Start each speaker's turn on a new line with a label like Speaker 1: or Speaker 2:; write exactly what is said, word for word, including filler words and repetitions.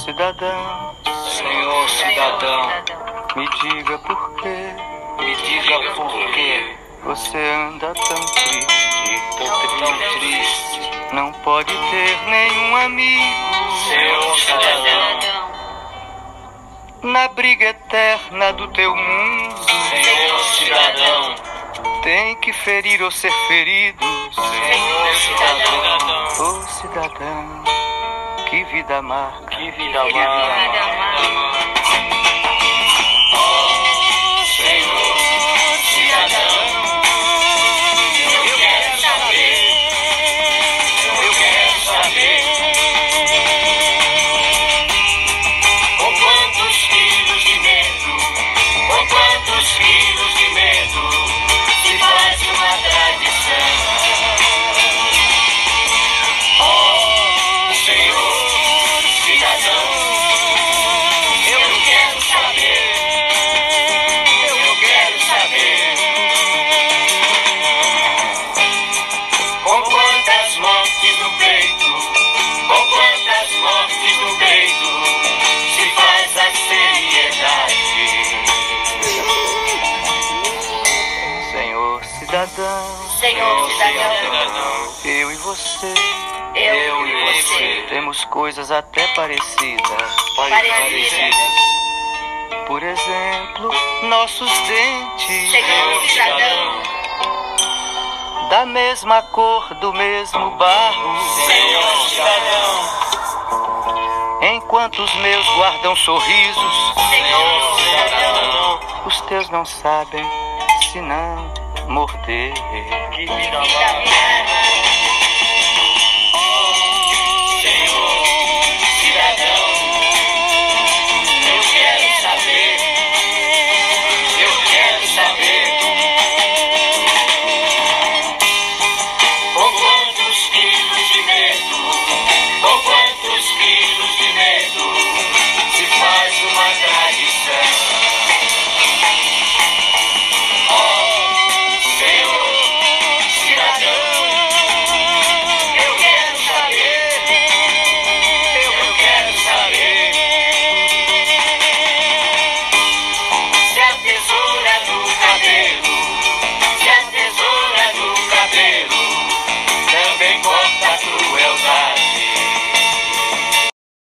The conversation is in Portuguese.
Speaker 1: cidadão,
Speaker 2: Senhor cidadão,
Speaker 1: me diga por quê
Speaker 2: me diga por que
Speaker 1: você anda tão triste.
Speaker 2: tão triste.
Speaker 1: Não pode ter nenhum amigo
Speaker 2: Senhor cidadão,
Speaker 1: na briga eterna do teu mundo.
Speaker 2: Senhor cidadão,
Speaker 1: Tem que ferir ou ser ferido.
Speaker 2: Senhor cidadão,
Speaker 1: Ô cidadão, que vida amarga.
Speaker 2: que vida amarga. Oh, Senhor cidadão, eu quero saber, eu quero saber com quantos quilos de medo, com quantos quilos de medo se faz uma tradição. Oh, Senhor cidadão, eu quero saber, eu quero saber com quantas mortes no peito, com quantas mortes no peito se faz a seriedade.
Speaker 1: Senhor cidadão,
Speaker 3: Senhor cidadão,
Speaker 1: eu e você
Speaker 3: eu e você,
Speaker 1: temos coisas até parecidas.
Speaker 3: parecidas.
Speaker 1: Por exemplo, nossos dentes,
Speaker 3: Senhor cidadão,
Speaker 1: da mesma cor, do mesmo barro.
Speaker 2: Senhor cidadão,
Speaker 1: Enquanto os meus guardam sorrisos,
Speaker 3: Senhor cidadão,
Speaker 1: os teus não sabem se não morder.
Speaker 2: que vida amarga.